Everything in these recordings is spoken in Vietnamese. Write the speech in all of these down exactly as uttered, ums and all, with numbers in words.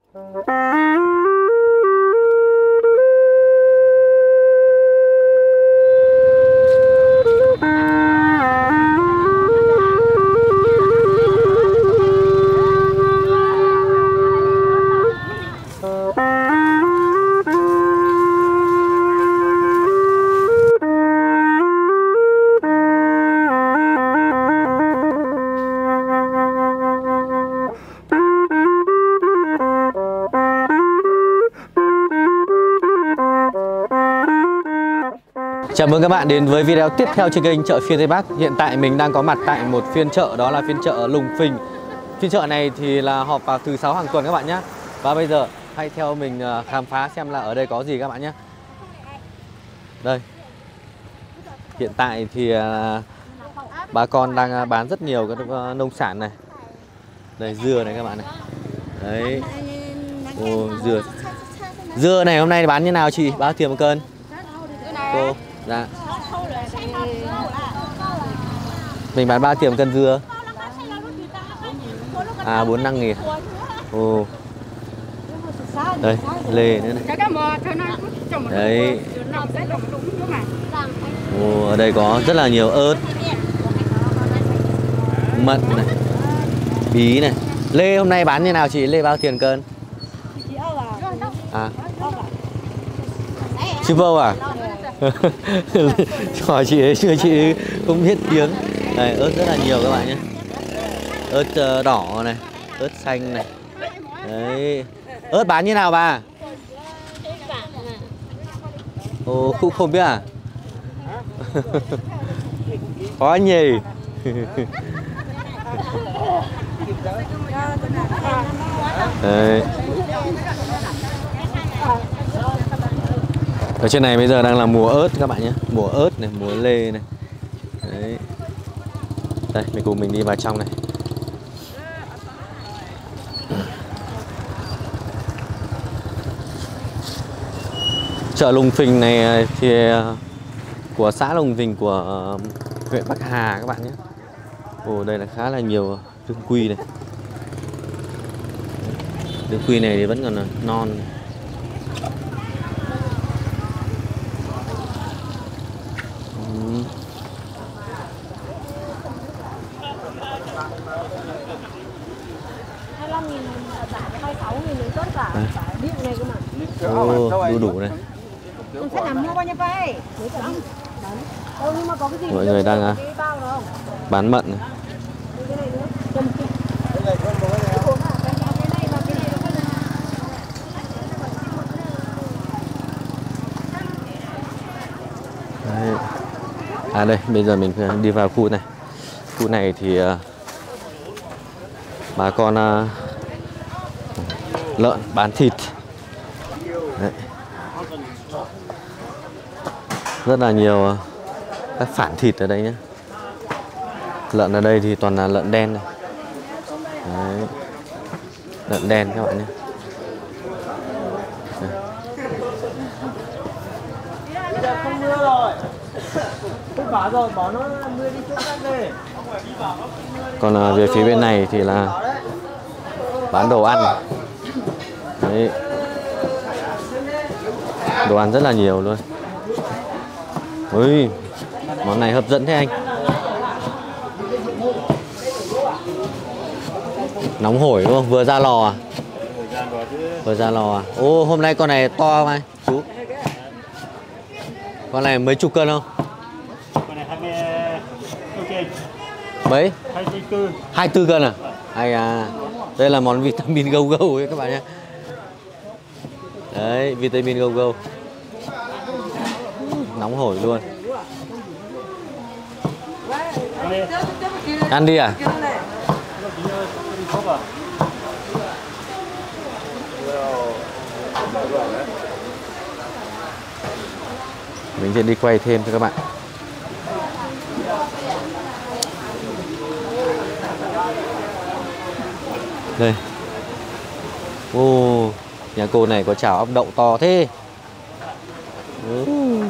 Chào mừng các bạn đến với video tiếp theo trên kênh Chợ Phiên Tây Bắc. Hiện tại mình đang có mặt tại một phiên chợ, đó là phiên chợ Lùng Phình. Phiên chợ này thì là họp vào thứ sáu hàng tuần các bạn nhé. Và bây giờ hãy theo mình khám phá xem là ở đây có gì các bạn nhé. Đây, hiện tại thì bà con đang bán rất nhiều các nông sản này. Đây, dưa này các bạn này. Đấy. Ồ, dưa. Dưa này hôm nay bán như nào chị? Bao tiền một cân? Cô. Dạ. Mình bán bao tiền một cân dưa? À, bốn mươi lăm nghìn. Ồ. Đây, lê nữa này. Đấy. Ồ, ở đây có rất là nhiều ớt, mận này, bí này. Lê hôm nay bán như nào chị? Lê bao tiền cân? À. Chim bâu à? Hỏi chị ấy chưa, chị ấy không biết tiếng. Đây, ớt rất là nhiều các bạn nhé. Ớt đỏ này, ớt xanh này. Đấy. Ớt bán như nào bà? Ồ, cũng không biết à? Có nhỉ. Đấy. Ở trên này bây giờ đang là mùa ớt các bạn nhé. Mùa ớt này, mùa lê này. Đấy. Đây, mình cùng mình đi vào trong này. Chợ Lùng Phình này thì của xã Lùng Phình của huyện Bắc Hà các bạn nhé. Ồ, đây là khá là nhiều đương quy này. Đương quy này thì vẫn còn non. Ô, đu đủ này. Mọi người đang bán mận này. Đấy. À đây, bây giờ mình đi vào khu này. Khu này thì uh, bà con uh, lợn bán thịt. Đấy. Rất là nhiều các phản thịt ở đây nhé. Lợn ở đây thì toàn là lợn đen này. Đấy. Lợn đen các bạn nhé. Không mưa rồi. Không bảo rồi, bảo nó mưa đi chỗ khác đi. Còn về phía bên này thì là bán đồ ăn. Đấy. Đồ ăn rất là nhiều luôn. Ui, món này hấp dẫn thế anh. Nóng hổi đúng không? Vừa ra lò à? Vừa ra lò à? Ô, hôm nay con này to không anh? Chú. Con này mấy chục cân không? Con này hai mươi cân. Mấy? hai mươi tư. hai mươi tư cân à? Hay à. Đây là món vitamin gâu gâu ấy các bạn nhé. Đấy, vitamin gâu gâu. Nóng hổi luôn. Ăn đi à? Mình sẽ đi quay thêm cho các bạn. Đây. Ô, nhà cô này có chảo ốc đậu to thế. Ừ.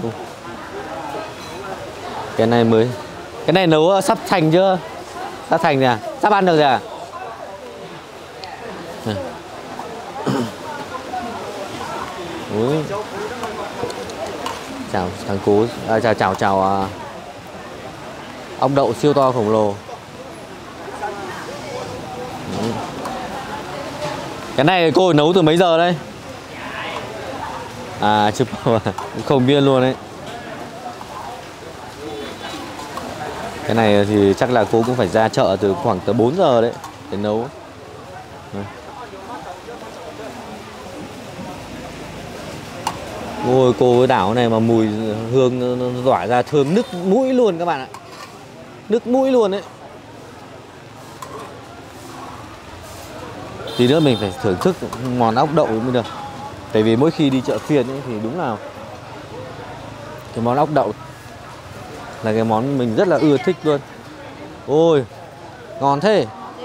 Cái này mới. Cái này nấu sắp thành chưa? Sắp thành rồi à? Sắp ăn được rồi à? Ui. Chào thằng Cú, à, chào chào chào à, ốc đậu siêu to khổng lồ. Ừ. Cái này cô nấu từ mấy giờ đây? À chụp không biết luôn đấy. Cái này thì chắc là cô cũng phải ra chợ từ khoảng tới bốn giờ đấy để nấu. Đây. Ôi cô với đảo này mà mùi hương nó tỏa ra thơm nức mũi luôn các bạn ạ. Nức mũi luôn đấy. Tí nữa mình phải thưởng thức món ốc đậu mới được. Tại vì mỗi khi đi chợ phiên ấy thì đúng là cái món ốc đậu là cái món mình rất là ưa thích luôn. Ôi ngon thế.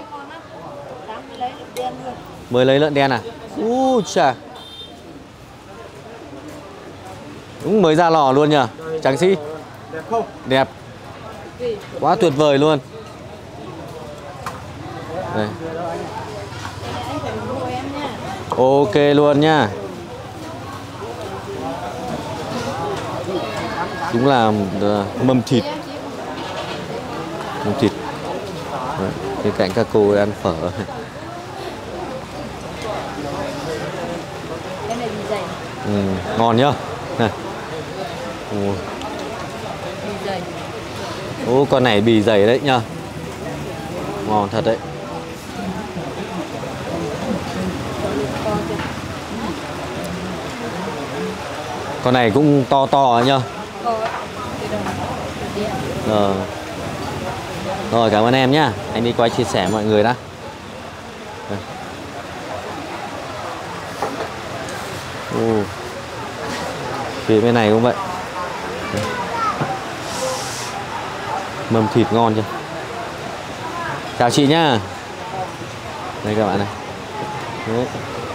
Mới lấy lợn đen à? Ui chà. Đúng mới ra lò luôn nhờ. Tráng sĩ. Đẹp không? Đẹp. Quá tuyệt vời luôn. Đây. Ok luôn nha. Đúng là mâm thịt. Mâm thịt. Đấy, bên cạnh các cô ăn phở. Ừ, ngon nhá. Này. Ồ. Ô, con này bì dày đấy nhá. Ngon thật đấy. Con này cũng to to nhá. Ờ. Rồi cảm ơn em nhá. Anh đi qua chia sẻ mọi người đã. Đây. Ồ. Phía bên này cũng vậy. Đây. Mâm thịt ngon chưa? Chào chị nhá. Đây các bạn này. Đấy.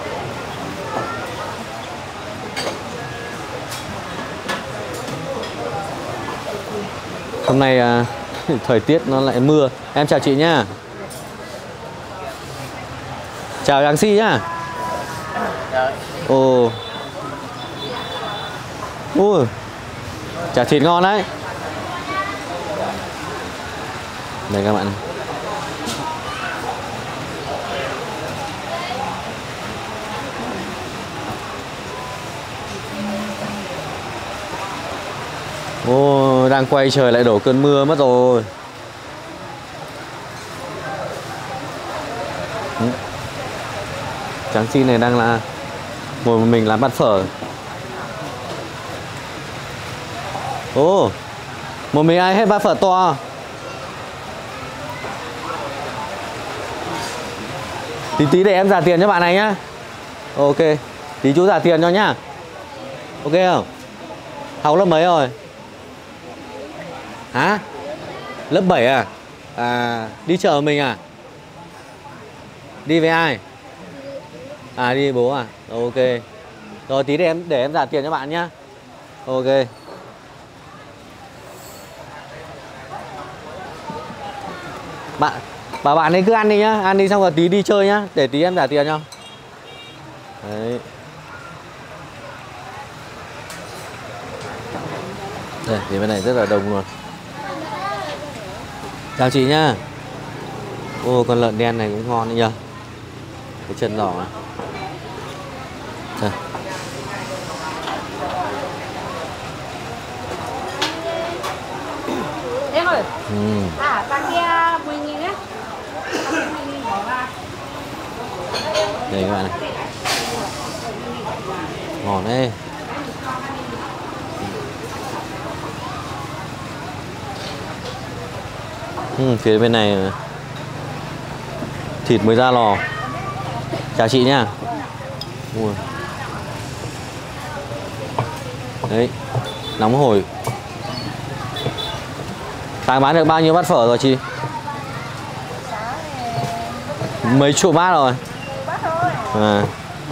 Hôm nay à, thời tiết nó lại mưa. Em chào chị nhá. Chào Giáng Si nhá. Ồ. Ui. Chả thịt ngon đấy. Đây các bạn này. Ô, đang quay trời lại đổ cơn mưa mất rồi. Ừ. Tráng Si này đang là ngồi một mình làm bát phở. Ô, một mình ai hết bát phở to. Tí tí để em trả tiền cho bạn này nhá. Ok, tí chú trả tiền cho nhá. Ok không? Học lớp mấy rồi? Hả? Lớp bảy à? À, đi chợ mình à? Đi với ai? À, đi với bố à? Ok. Rồi tí để em để em trả tiền cho bạn nhá. Ok. Bạn, bảo bạn ấy cứ ăn đi nhá. Ăn đi xong rồi tí đi chơi nhá. Để tí em trả tiền cho. Đấy. Đây, thì bên này rất là đông luôn. Chào chị nhá. Ô, con lợn đen này cũng ngon đấy nhờ. Cái chân giò này. Đây. Em ơi. Ừ. À, ta kia mười nghìn á. Đây các bạn này. Ngon đấy. Ừ, phía bên này thịt mới ra lò. Chào chị nha. Ui. Đấy, nóng hổi. Sáng bán được bao nhiêu bát phở rồi chị? Mấy chục bát rồi. À.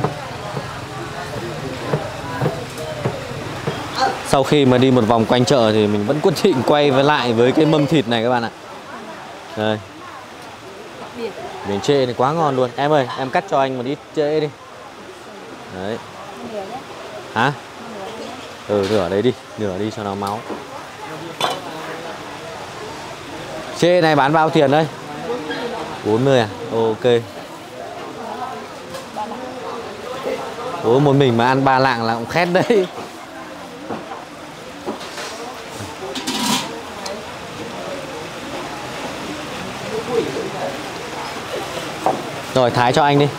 Sau khi mà đi một vòng quanh chợ thì mình vẫn quyết định quay với lại với cái mâm thịt này các bạn ạ. Đây. Miếng trễ này quá ngon luôn. Em ơi, em cắt cho anh một ít trễ đi. Đấy. Hả? Ừ, nửa đấy đi, nửa đi cho nó máu. Chê này bán bao tiền đây? bốn mươi à? Ok. Ủa một mình mà ăn ba lạng là cũng khét đấy. Rồi thái cho anh đi.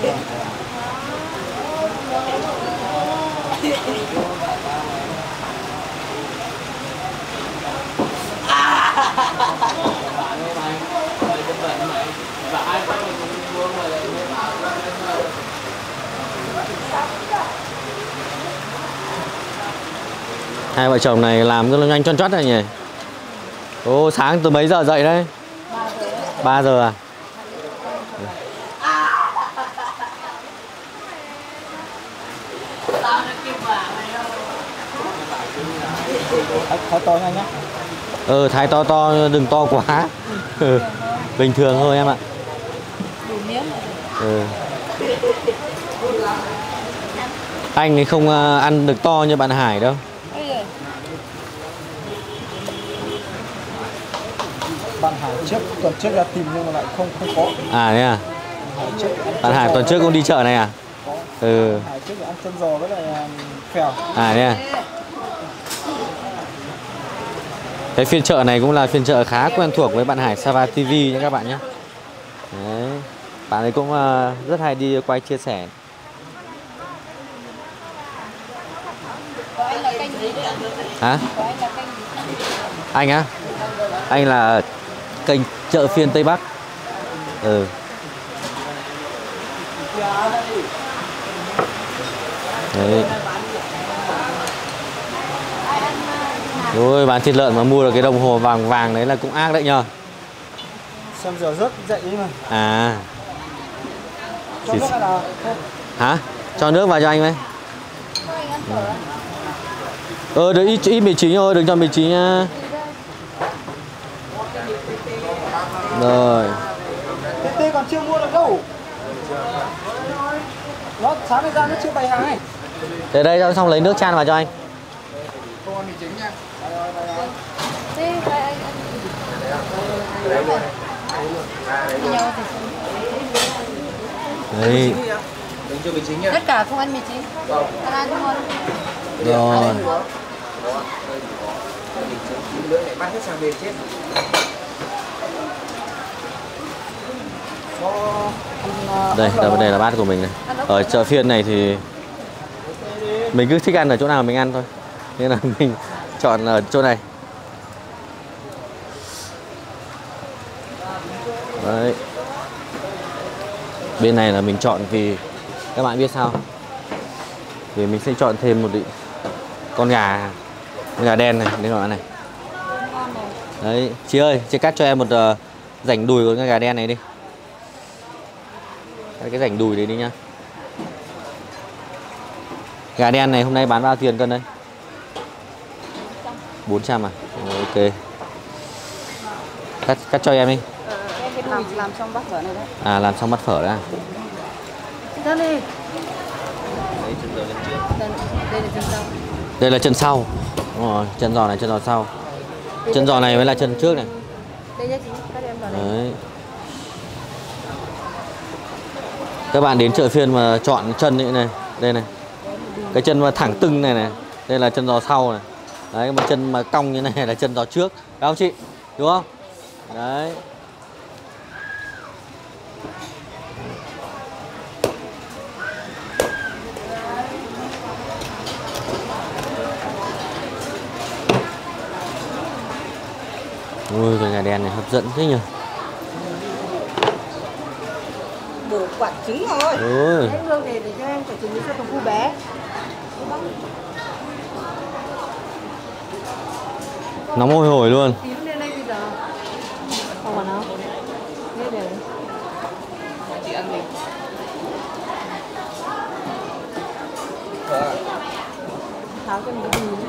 Hai vợ chồng này làm rất là nhanh, choăn choắt này nhỉ. Ô, sáng từ mấy giờ dậy đấy? ba giờ à? Thái to nhanh nhá. Ừ, thái to to, đừng to quá. Ừ, bình thường thôi em ạ. Ừ. Anh ấy không ăn được to như bạn Hải đâu. Bạn Hải trước tuần trước ra tìm nhưng mà lại không không có. À thế à? Bạn Hải tuần trước cũng đi chợ này à? Có. Ừ. Hải trước ăn chân giò với lại phèo. À thế à? Cái phiên chợ này cũng là phiên chợ khá quen thuộc với bạn Hải Sava ti vi nha các bạn nhé. Đấy. Bạn ấy cũng rất hay đi quay chia sẻ. Hả? Anh á? Anh là kênh chợ phiên Tây Bắc. Ừ. Đấy. Ôi, bán thịt lợn mà mua được cái đồng hồ vàng vàng đấy là cũng ác đấy nhờ. Xem giờ rớt dậy mà. À. Cho nước hay là hả? Cho nước vào cho anh với. Ờ, được ít, ít mì chính thôi, đừng cho mì chính nhá. Rồi. Tê tê còn chưa mua được đâu. Nó sáng nay ra nó chưa bày hàng này. Để đây xong lấy nước chan vào cho anh. Không ăn mì chính nha. Đấy. Đừng cho mì chính nha. Tất cả không ăn mì chính. Ăn ăn thôi. Rồi. Lưỡi này bắt hết sang bên chết. Đây, đây, đây là bát của mình này. Ở chợ phiên này thì mình cứ thích ăn ở chỗ nào mình ăn thôi. Nên là mình chọn ở chỗ này. Đấy. Bên này là mình chọn vì các bạn biết sao? Vì mình sẽ chọn thêm một con gà, con gà đen này, đây các bạn này. Đấy, chị ơi, chị cắt cho em một uh, rảnh đùi của con gà đen này đi. Cái rảnh đùi đấy đi nhá. Gà đen này hôm nay bán bao tiền cân đây? bốn trăm à? Ok. Cắt, cắt cho em đi. Làm, làm xong bắt phở này đấy. À, làm xong bắt phở đã. Đây đi. Đấy, chân giò chân trước. Đây, đây là chân sau. Đây là chân sau. Đúng rồi, chân giò này, chân giò sau. Chân giò này mới là chân trước này. Đây nhá chị, các em vào đây. Đấy. Các bạn đến chợ phiên mà chọn chân như này, đây này. Cái chân mà thẳng tưng này này, đây là chân giò sau này. Đấy, một chân mà cong như này là chân giò trước. Đúng không chị? Đúng không? Đấy. Ui, cái gà đen này hấp dẫn thế nhỉ. Bổ quả trứng rồi. Ui. Đấy, lương này để cho em quả trứng cho thằng cu bé. Nóng hôi hổi luôn. Tím lên đây bây giờ. Không còn đâu. Đây để. Chị ăn đi. Tháo cho mình cái bì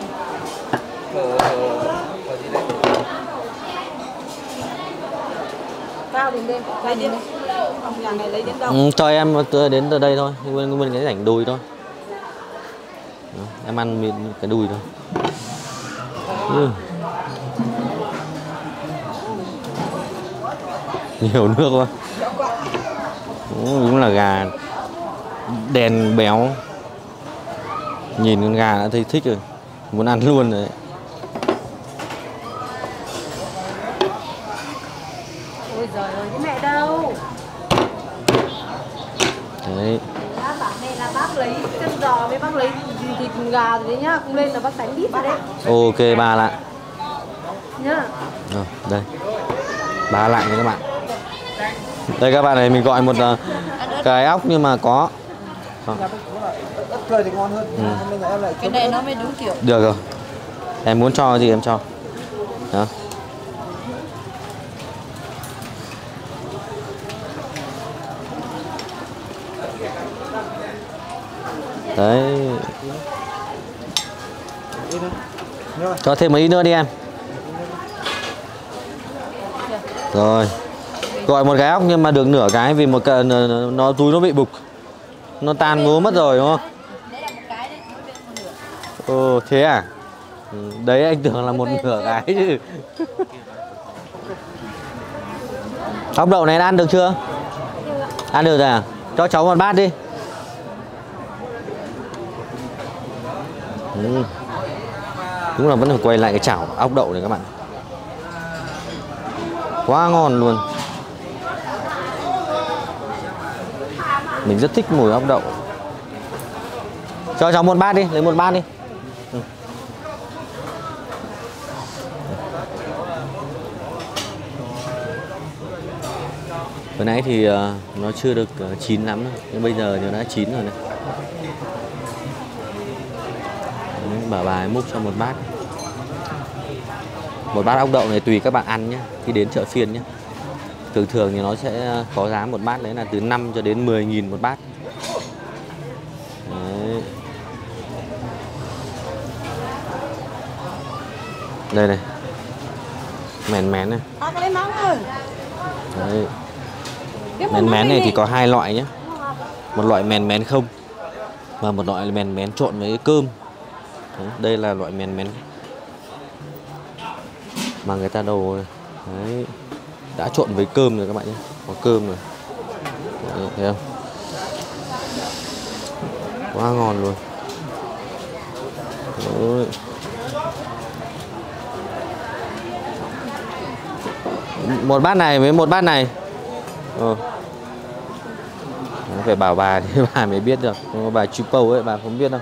cao đến đây, cao đến đây. Nhà này lấy đến đâu? Ừ, cho em đến từ đây thôi, nguyên nguyên cái rảnh đùi thôi. Đó, em ăn miếng cái đùi thôi. Ừ. Nhiều nước quá. Đúng là gà đen béo. Nhìn con gà đã thấy thích rồi, muốn ăn luôn rồi đấy. Ôi giời ơi, cái mẹ đâu? Đấy. Bác bảo mẹ là bác lấy chân giò với bác lấy thịt gà rồi đấy nhá, cũng lên là bác đánh đít rồi đấy. Ok, ba lại. Nhá. Rồi, đây. Ba lại nha các bạn. Đây các bạn này, mình gọi một uh, cái ốc nhưng mà có. Ớt cười thì ngon hơn. Ừ. Nên là em lại Cái này nó mới đúng kiểu. Được rồi. Em muốn cho gì em cho. Đó. Đấy. Cho thêm một ít nữa đi em. Rồi. Gọi một cái ốc nhưng mà được nửa cái vì một cái nó túi nó bị bục. Nó tan ngố mất rồi đúng không? Đấy là một cái đấy, mỗi bên một nửa. Ồ, thế à? Ừ, đấy anh tưởng là một nửa cái chứ. Ốc đậu này ăn được chưa? Ăn được rồi à? Cho cháu một bát đi. Ừ. Đúng là vẫn phải quay lại cái chảo ốc đậu này các bạn. Quá ngon luôn. Mình rất thích mùi ốc đậu. Cho cháu một bát đi, lấy một bát đi. Ừ. Vừa nãy thì uh, nó chưa được uh, chín lắm đâu. Nhưng bây giờ nó đã chín rồi này. Đấy, bảo bà ấy múc cho một bát. Một bát ốc đậu này tùy các bạn ăn nhé. Khi đến chợ phiên nhé. Thường thường thì nó sẽ có giá một bát đấy là từ năm cho đến mười nghìn một bát. Đấy. Đây này. Mén mén này. À, cái lấy mắm rồi. Đấy. Mén mén này thì có hai loại nhé. Một loại mén mén không và một loại mén mén trộn với cơm. Đấy. Đây là loại mén mén mà người ta đồ đấy, đã trộn với cơm rồi các bạn nhé. Có cơm rồi. Đấy, thấy không? Quá ngon luôn. Đấy. Một bát này với một bát này. Ừ. Phải bảo bà thì bà mới biết được. Bà triple ấy bà không biết đâu.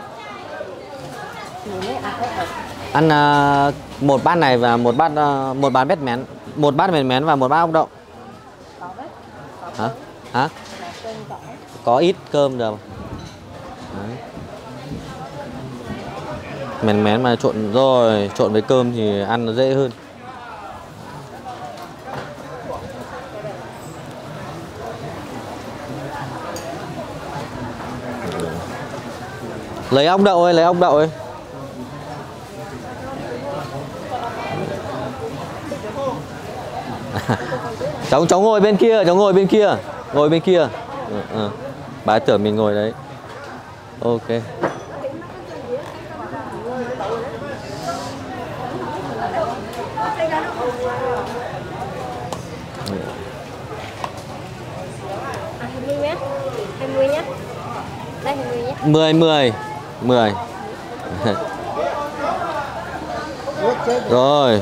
Ăn uh, một bát này và một bát uh, một bát bét mén, một bát mén mén và một bát ốc đậu. Hả? Hả? Có ít cơm được. Đấy. Mén mén mà trộn rồi, trộn với cơm thì ăn nó dễ hơn. Lấy ốc đậu ơi, lấy ốc đậu ơi. cháu cháu ngồi bên kia, cháu ngồi bên kia, ngồi bên kia. Ừ, ừ. Bà ấy tưởng mình ngồi đấy. Ok. hai mươi nhé. hai mươi nhé. Đây hai mươi nhé. mười mười mười. Rồi.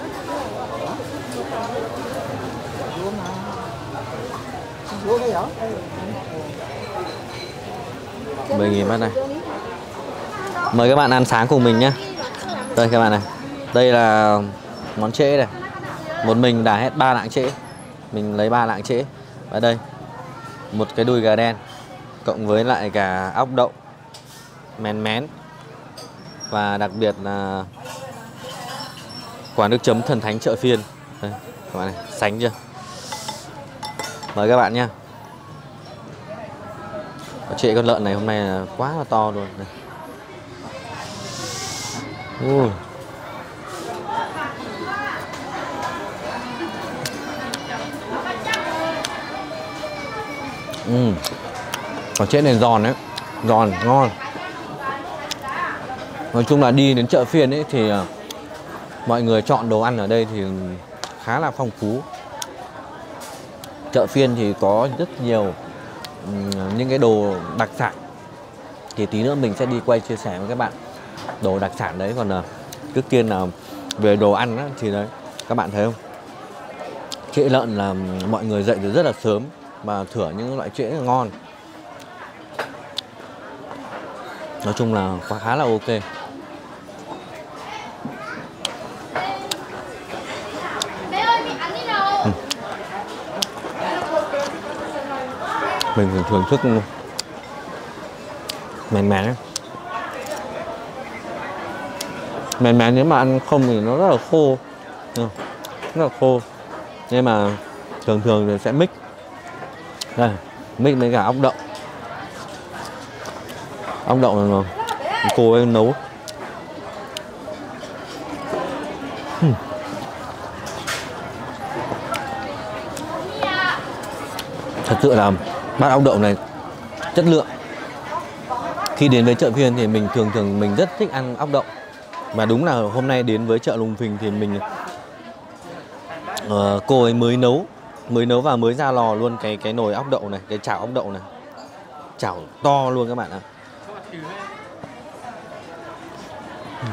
mười nghìn bát này. Mời các bạn ăn sáng cùng mình nhé. Đây các bạn này. Đây là món trễ này. Một mình đã hết ba lạng trễ. Mình lấy ba lạng trễ. Và đây một cái đùi gà đen cộng với lại cả ốc đậu mén mén. Và đặc biệt là quả nước chấm thần thánh chợ phiên. Đây các bạn này, sánh chưa? Mời các bạn nhé. Trễ con lợn này hôm nay là quá là to luôn. Đây. Ui. Ừ. Còn trễ này giòn đấy, giòn ngon. Nói chung là đi đến chợ phiên ấy thì mọi người chọn đồ ăn ở đây thì khá là phong phú. Chợ phiên thì có rất nhiều những cái đồ đặc sản. Thì tí nữa mình sẽ đi quay chia sẻ với các bạn đồ đặc sản đấy. Còn trước tiên là về đồ ăn á, thì đấy các bạn thấy không, trễ lợn là mọi người dậy từ rất là sớm mà thửa những loại trễ ngon. Nói chung là khá là ok. Ừ. Mình thường thường thức mèn mèn ấy. Mèn mèn nếu mà ăn không thì nó rất là khô, rất là khô. Nhưng mà thường thường thì sẽ mix đây, mix với cả ốc đậu. Ốc đậu là cô ấy nấu. Hmm. Thật sự là bát ốc đậu này chất lượng. Khi đến với chợ phiên thì mình thường thường mình rất thích ăn ốc đậu. Và đúng là hôm nay đến với chợ Lùng Phình thì mình uh, cô ấy mới nấu mới nấu và mới ra lò luôn cái cái nồi ốc đậu này, cái chảo ốc đậu này, chảo to luôn các bạn ạ. Hmm.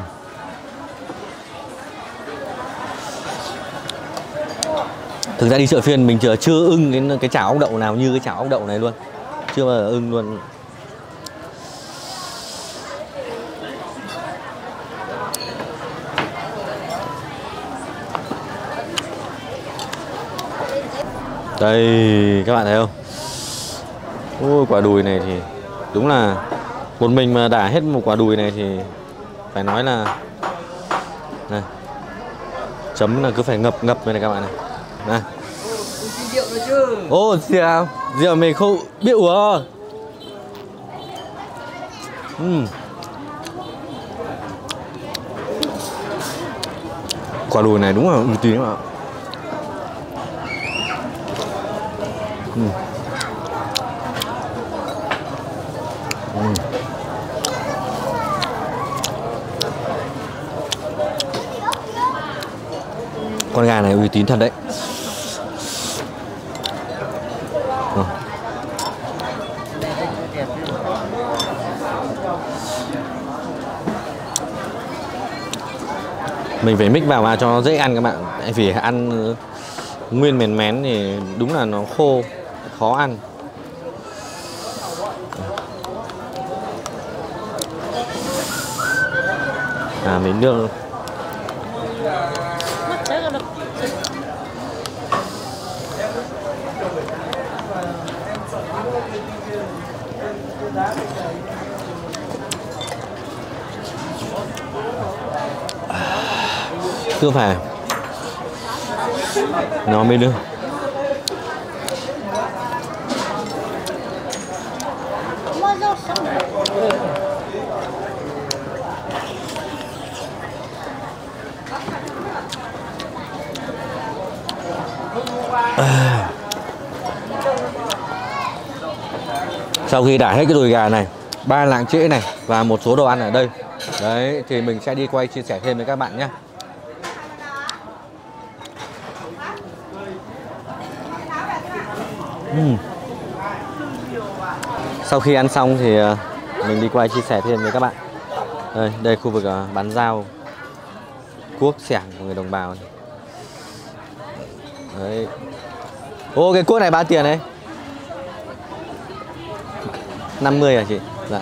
Thực ra đi chợ phiên mình chưa chưa ưng cái cái chảo ốc đậu nào như cái chảo ốc đậu này luôn, chưa bao giờ ưng luôn. Đây các bạn thấy không? Ôi, quả đùi này thì đúng là một mình mà đả hết một quả đùi này thì phải nói là này, chấm là cứ phải ngập ngập này, này các bạn này. Này. Ô, rượu, rượu mình không biết uống. uhm. Quả đùi này đúng là uy tín mà. uhm. Uhm. Con gà này uy tín thật đấy. Ừ. Mình phải mix vào mà cho nó dễ ăn các bạn. Tại vì ăn nguyên mèn mén thì đúng là nó khô, khó ăn. À, mình nước cứ phải nó mới được. À. Sau khi đả hết cái đùi gà này, ba lạng trễ này và một số đồ ăn ở đây đấy thì mình sẽ đi quay chia sẻ thêm với các bạn nhé. uhm. Sau khi ăn xong thì mình đi quay chia sẻ thêm với các bạn. Đây, đây khu vực bán rau, cuốc xẻng của người đồng bào này. Đấy. Ô, cái cuốc này bao tiền đấy? năm mươi à chị? Dạ.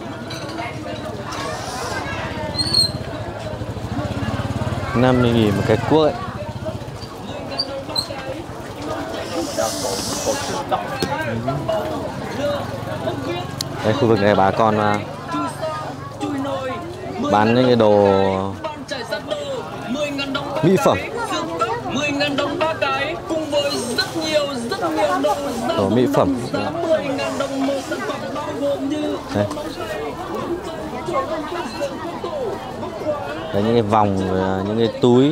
năm mươi nghìn một cái cuốc ấy. Đây, khu vực này bà con bán những cái đồ mỹ phẩm. Đồ mỹ phẩm. Đây. Đấy, những cái vòng, những cái túi.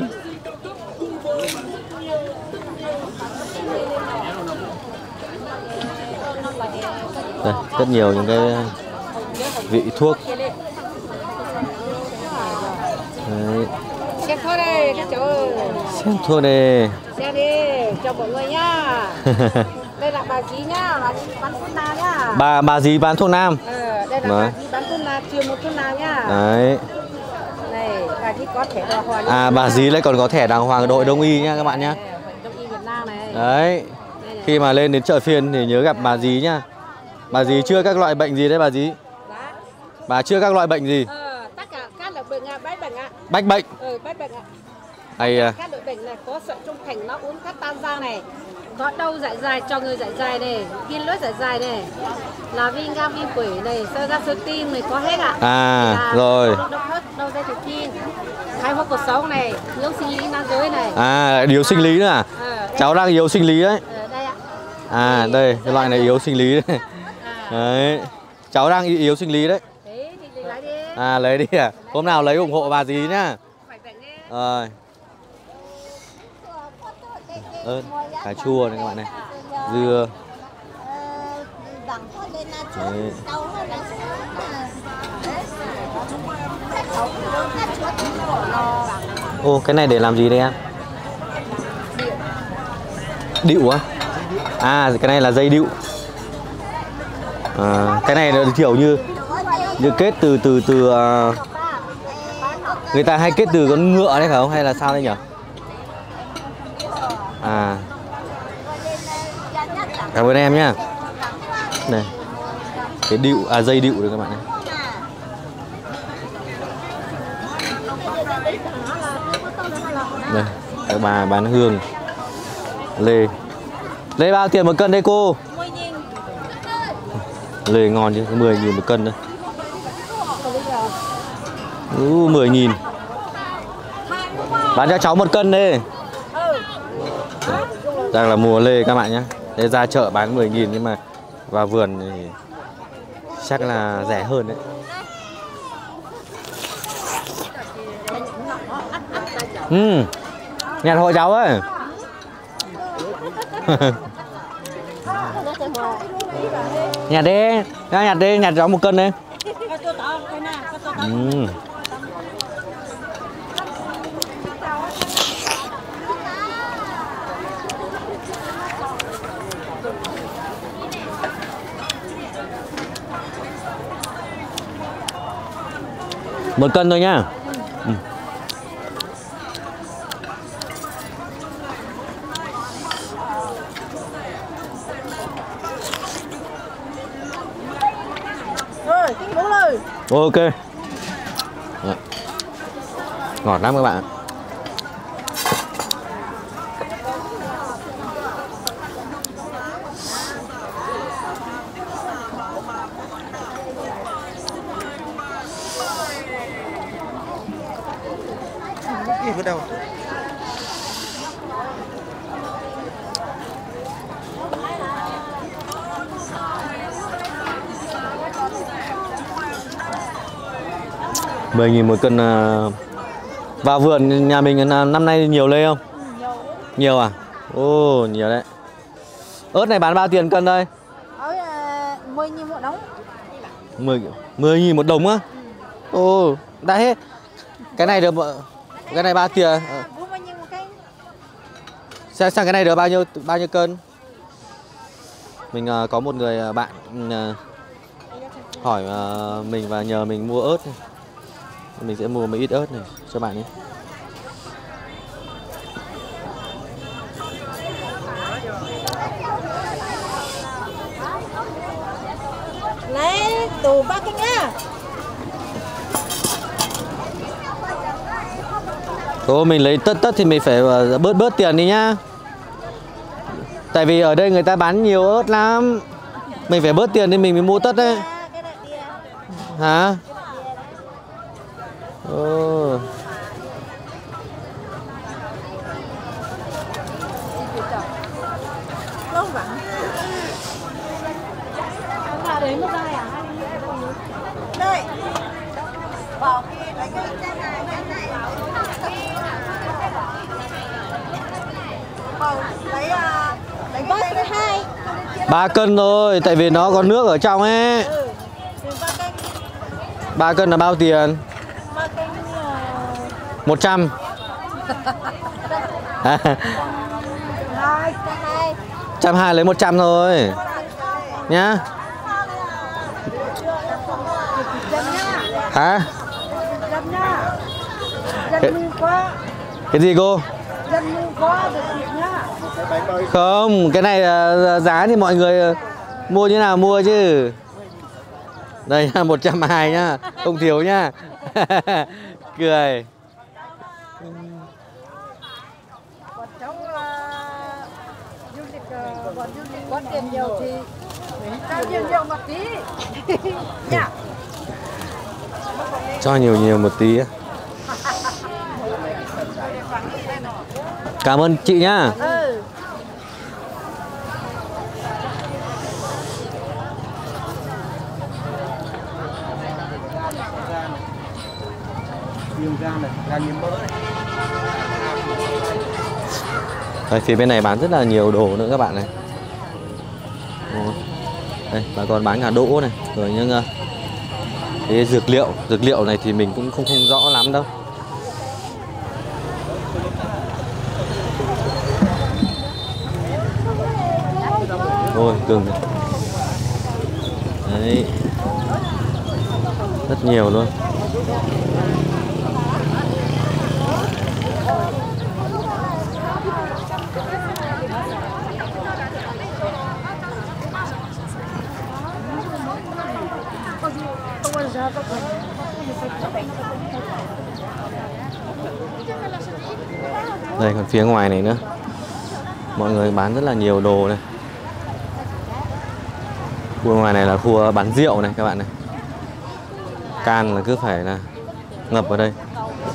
Đây, rất nhiều những cái vị thuốc. Đấy. Xem thôi đây các cháu ơi. Xem thôi đây. Xem đi cho mọi người nhá. Đây là bà Dí nhá, bà Dí bán thuốc nam nhá. Bà bà Dí bán thuốc nam. Ờ, đây là Đấy. bà Dí bán thuốc nam, chiều một thuốc nam nhá. Đấy. Này, bà Dí có thẻ đàng hoàng. À, bà Dí lại còn có thẻ đàng hoàng đội đông y nha các bạn nhá. Đông y Việt Nam này. Đấy. Khi mà lên đến chợ phiên thì nhớ gặp bà Dí nhá. Bà Dí chữa các loại bệnh gì đấy bà Dí? Dạ. Bà chữa các loại bệnh gì? Ờ, tất cả các loại bệnh ạ, bách bệnh ạ. Bách bệnh. Ừ, bách bệnh ạ. Hay à. Các loại bệnh này có sợi trung thành nó uống cắt tan ra này. Có đau dạ dày cho người dạ dày này, viêm lết dạ dày này, là viêm gan viêm phổi này, sơ gan sơ tim này có hết ạ. À, là rồi. đau thất, đau dây thần kinh, khai hóa cuộc sống này, yếu sinh lý nam giới này. À, yếu sinh lý nữa à? Ờ, Cháu đang yếu sinh lý đấy. Ờ, đây ạ. À, đây, cái loại này yếu sinh lý đấy. À. Đấy. Cháu đang yếu sinh lý đấy. Đấy thì lấy lại đi. À, lấy đi à? Hôm nào lấy ủng hộ bà Dí nhá. Phải bệnh nhé. Rồi. Ớt, cà chua này các bạn này. Dưa. Đấy. Ô, cái này để làm gì đây em? Điệu á? À, cái này là dây điệu. À, cái này là kiểu như như kết từ từ từ uh, người ta hay kết từ con ngựa đấy phải không hay là sao đây nhỉ? À, cảm ơn em nhá. Này, cái điệu à dây điệu đấy các bạn này. Đây, các bà bán hương. Lê. Lê bao tiền một cân đây cô? Lê ngon chứ, mười nghìn một cân đấy. Ừ, mười nghìn. Bán cho cháu một cân đi. Đang là mùa lê các bạn nhé. Để ra chợ bán mười nghìn nhưng mà vào vườn thì chắc là rẻ hơn đấy. Ừ, nhặt hộ cháu ơi. Nhặt đi, ra nhặt đi, nhặt cháu một cân đi. Ừ. Một cân thôi nhá. Ừ. Rồi, đúng rồi. Ok. Đấy. Ngọt lắm các bạn. Bắt đầu. mười nghìn một cân. Vào vườn nhà mình năm nay nhiều lê không? Nhiều à? Ồ, nhiều đấy. Ớt này bán bao tiền cân đây? Ớt mười nghìn một đống. mười nghìn một đống á? Ồ, đã hết. Cái này được cái này bao tiền? Sang sang cái này được bao nhiêu bao nhiêu cân? Mình uh, có một người bạn uh, hỏi uh, mình và nhờ mình mua ớt này. Mình sẽ mua một ít ớt này cho bạn ấy. Lấy tủ ba cái nhá. Ô, mình lấy tất tất thì mình phải bớt bớt tiền đi nhá. Tại vì ở đây người ta bán nhiều ớt lắm. Mình phải bớt tiền thì mình mới mua tất đấy. Hả? Ồ. Đây. Bảo lấy lấy ba cái hai. Ba cân thôi, tại vì nó có nước ở trong ấy. Ừ. Ba cân là bao tiền? Ba cân một trăm. Trăm hai lấy một trăm thôi nhá. Hả? Cái, cái gì cô? Không, cái này giá thì mọi người mua như nào mua chứ. Đây là một trăm hai nhá, không thiếu nhá. Cười. Có tiền nhiều thì cao nhiều nhiều một tí. Cho nhiều nhiều một tí. Cảm ơn chị nhá. Ừ. Đây, phía bên này bán rất là nhiều đồ nữa các bạn này. Đây, bà còn bán cả đỗ này, rồi những uh, cái dược liệu, dược liệu này thì mình cũng không không rõ lắm đâu. Ôi, gừng này. Đấy. Rất nhiều luôn. Đây còn phía ngoài này nữa, mọi người bán rất là nhiều đồ này. Khu ngoài này là khu bán rượu này các bạn này. Can là cứ phải là ngập vào đây.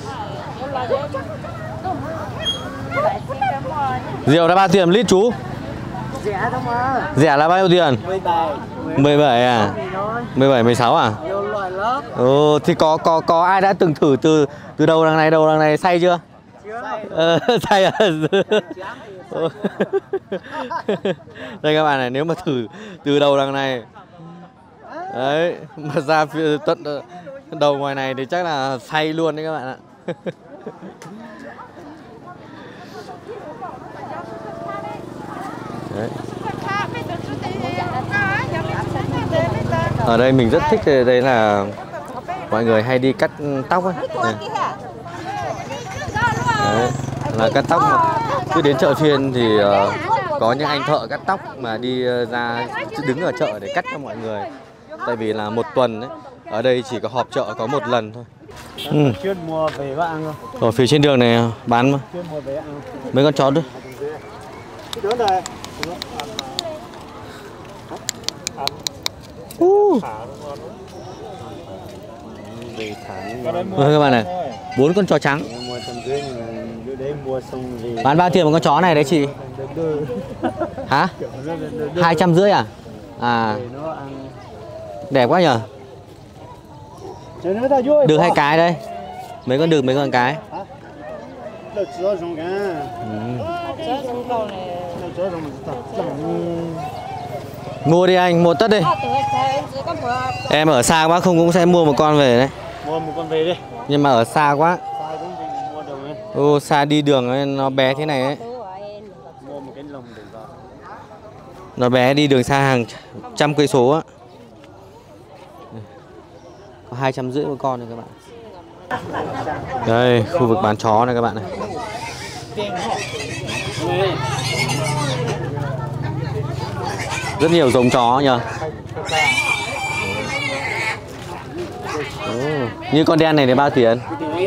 Rượu là bao tiền lít chú? Rẻ thôi mà. Rẻ là bao nhiêu tiền? mười bảy. mười bảy à? mười bảy, mười sáu à? Nhiều loại lắm. Ừ, thì có có có ai đã từng thử từ từ đầu đằng này đầu đằng này say chưa? Chưa. Ờ, say à? Đây các bạn này, nếu mà thử từ đầu đằng này đấy mà ra phía tận đầu ngoài này thì chắc là say luôn đấy các bạn ạ. Đấy. Ở đây mình rất thích đây là mọi người hay đi cắt tóc ấy. Đấy. Đấy, là cắt tóc mà. Cứ đến chợ phiên thì uh, có những anh thợ cắt tóc mà đi uh, ra đứng ở chợ để cắt cho mọi người. Tại vì là một tuần ấy, ở đây chỉ có họp chợ có một lần thôi. Ừ. Chuyên mua về và ăn không? Ở phía trên đường này bán mà. Chuyên mua về ăn. Mấy con chó nữa. Uh. Ôi, các bạn này, bốn con chó trắng. Bán bao tiền một con chó này đấy chị? Hả? Hai trăm rưỡi à? À, đẹp quá nhờ. Được hai cái đây. Mấy con được mấy con cái? Ừ. Mua đi anh, mua tất đi. Em ở xa quá không cũng sẽ mua một con về đấy. Mua một con về đi. Nhưng mà ở xa quá. Ô, xa đi đường ấy, nó bé thế này ấy. Mua một cái lồng để vào. Nó bé đi đường xa hàng trăm cây số á. Có hai trăm rưỡi một con này các bạn. Đây, khu vực bán chó này các bạn này. Rất nhiều giống chó nhờ. Ồ, như con đen này thì bao tiền?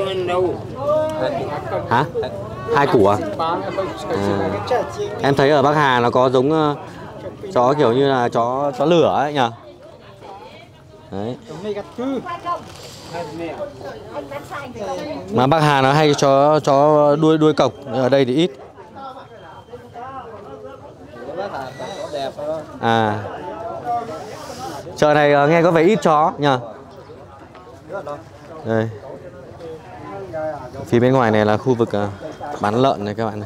Hả? Hai củ à? À? Em thấy ở Bắc Hà nó có giống uh, chó kiểu như là chó chó lửa ấy nhờ. Đấy. Mà Bắc Hà nó hay chó chó đuôi đuôi cộc, ở đây thì ít. À, chợ này nghe có vẻ ít chó nhờ. Đây. Phía bên ngoài này là khu vực bán lợn này các bạn này.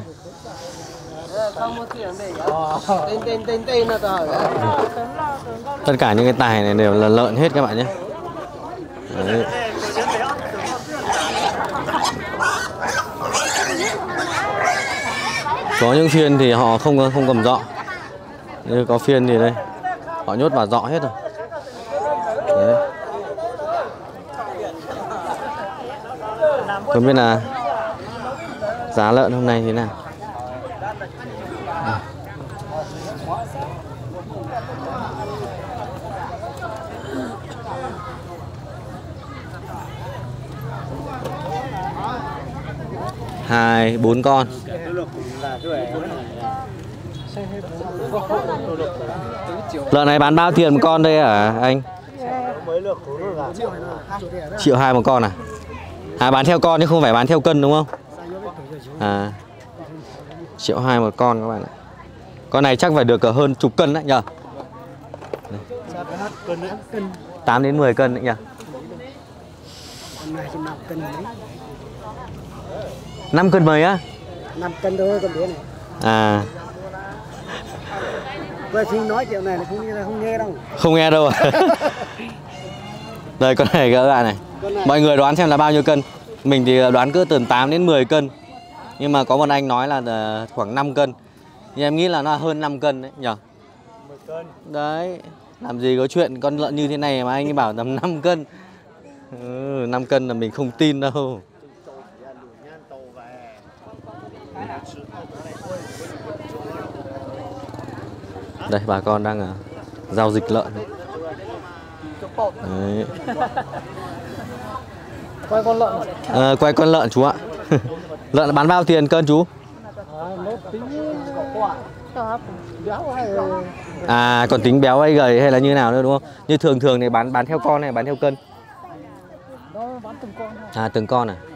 Tất cả những cái tài này đều là lợn hết các bạn nhé. Đấy. Có những phiên thì họ không không cầm dọ. Như có phiên thì đây họ nhốt vào dọ hết rồi. Đấy. Không biết là giá lợn hôm nay thế nào. À. Hai bốn con. Lợn này bán bao tiền một con đây hả anh? Triệu hai một con à? À bán theo con chứ không phải bán theo cân đúng không? À triệu hai một con các bạn ạ. Con này chắc phải được cỡ hơn chục cân đấy nhờ. tám đến mười cân đấy nhờ. năm cân mấy á? năm cân thôi con bé này. À. Quay phim nói chuyện này là không, không nghe đâu. Không nghe đâu à? Đây con này các bạn này. Mọi người đoán xem là bao nhiêu cân? Mình thì đoán cỡ từ tám đến mười cân. Nhưng mà có một anh nói là khoảng năm cân. Nhưng em nghĩ là nó hơn năm cân đấy nhỉ? mười cân. Đấy, làm gì có chuyện con lợn như thế này mà anh ấy bảo tầm năm cân. Ừ, năm cân là mình không tin đâu. Đây bà con đang ở giao dịch lợn. Đấy. Quay con lợn. À, quay con lợn chú ạ. Lợn bán bao tiền cân chú? À còn tính béo hay gầy hay là như nào nữa đúng không? Như thường thường này bán bán theo con này, bán theo cân. À từng con à?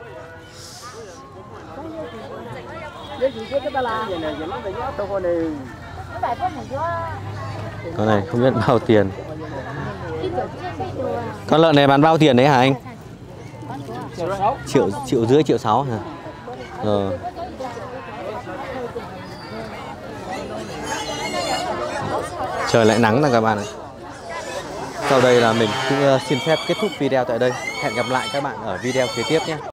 Con này không biết bao tiền. Con lợn này bán bao tiền đấy hả anh? Triệu triệu rưỡi triệu sáu hả? Ờ. Trời lại nắng rồi các bạn này. Sau đây là mình cũng xin phép kết thúc video tại đây. Hẹn gặp lại các bạn ở video kế tiếp nhé.